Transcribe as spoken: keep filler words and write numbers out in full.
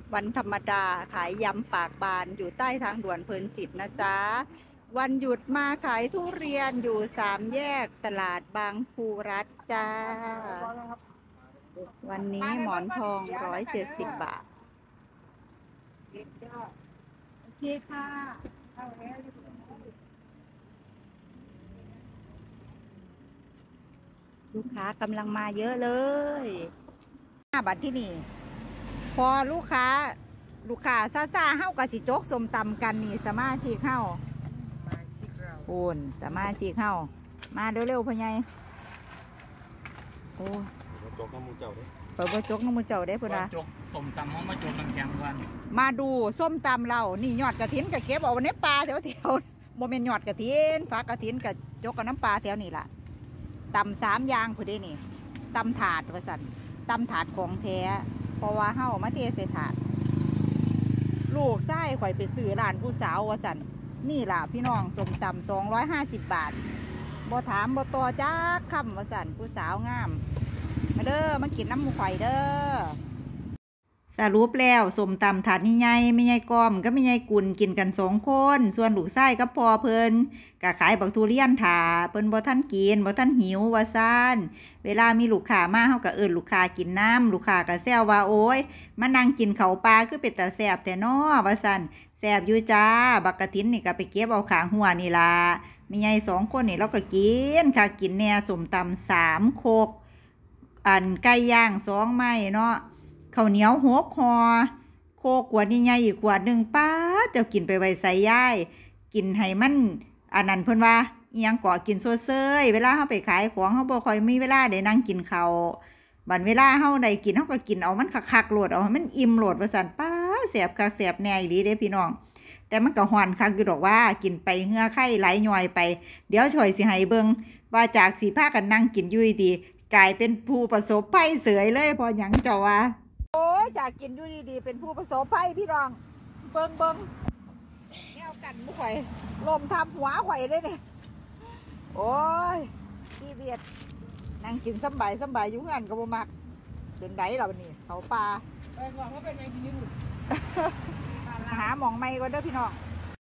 วันธรรมดาขายยำปากบานอยู่ใต้ทางด่วนเพลินจิตนะจ๊ะวันหยุดมาขายทุเรียนอยู่สามแยกตลาดบางภูรัฐจ้าวันนี้หมอนทองร้อยเจ็ดสิบบาทโอเคค่ะลูกค้ากำลังมาเยอะเลยห้าบาทที่นี่พอลูกค้าลูกค้าซาซาเฮ้ากับสิโจกสมตำกันนี่สมาชิกเฮ้าโอนสมาชิกเฮ้ามาเร็วๆพ่อใหญ่โอ้จกน้ำมูเจ้าเด้เปิดว่าจกน้ำมูเจ้าได้พุ่นนะจกสมตำห้องมาจกน้ำแข็งวันมาดูส้มตำเรานี่ยอดกระถินกับเก็บเอาในปลาแถวแถวโมเมนยอดกระถินฝากระถินกับจกกับน้ำปลาแถวนี่แหละตำสามยางพอดีนี่ตำถาดประสันตำถาดของแท้เพราะว่าเฮ้ามาเทใส่ถาดลูกไส้ข่อยไปซื้อร้านผู้สาววสันนี่ล่ะพี่น้องส้มตำสองร้อยห้าสิบบาทบ่ถามบ่ต่อจ้าคำวสันผู้สาวงามมาเด้อมากินน้ำมูไข่เด้อสรุปแล้วส้มตำถาดนี่ใหญ่ไม่ใหญ่กอมก็ไม่ใหญ่กุนกินกันสองคนส่วนลูกไส้ก็พอเพิ่นก็ขายบักทุเรียนถาเพิ่นบ่ทันกินบ่ทันหิวว่าซ่านเวลามีลูกค้ามาเฮาก็เอิ้นลูกค้ากินน้ำลูกค้าก็แซวว่าโอ้ยมานั่งกินข้าวปลาคือเป็นตาแซ่บแต่น้อว่าซั่นแซ่บอยู่จ้าบักกะถินนี่ก็ไปเก็บเอาข้างหัวนี่ล่ะแม่ใหญ่สองคนนี่เราก็กินค่ะกินแหน่ส้มตำสามโคกอันไก่ย่างสองไม้เนาะข้าวเหนียวหกห่อโคขวดใหญ่ๆอีกขวดหนึ่งป้าเจ้ากินไปไว้ใส่ย่ายกินให้มันอันนั้นเพิ่นว่าอีหยังเกาะกินโซเซยเวลาเฮาไปขายของเฮาบ่ค่อยมีเวลาได้นั่งกินข้าวบัดเวลาเฮาได้กินเฮาก็กินเอามันคักๆโลดเอาให้มันอิ่มโลดว่าซั่นป้าแซ่บคักแซ่บแน่อีหลีเด้พี่น้องแต่มันก็ฮ้อนคักอยู่ดอกว่ากินไปเหงื่อไข้ไหลย้อยไปเดี๋ยวช่วยสิให้เบิ่งว่าจากสิพากันนั่งกินอยู่ดีกลายเป็นผู้ประสบภัยเสยเลยพอหยังเจ้าว่าโอ้ยจากกินอยู่ดีๆเป็นผู้ประสบภัยพี่รองเบิ่งเบิ่งแนวกันมุข่อยลมทำหัวข่อยเลยเนี่ยโอ้ยชีวิตนั่งกินสบายสบายอยู่งั้นก็บ่มักเป็นไดล่ะวันนี้เขาปลาไปก่อนว่าเป็นยังกินอยู่หาหมองไม่ก็เด้อพี่น้อง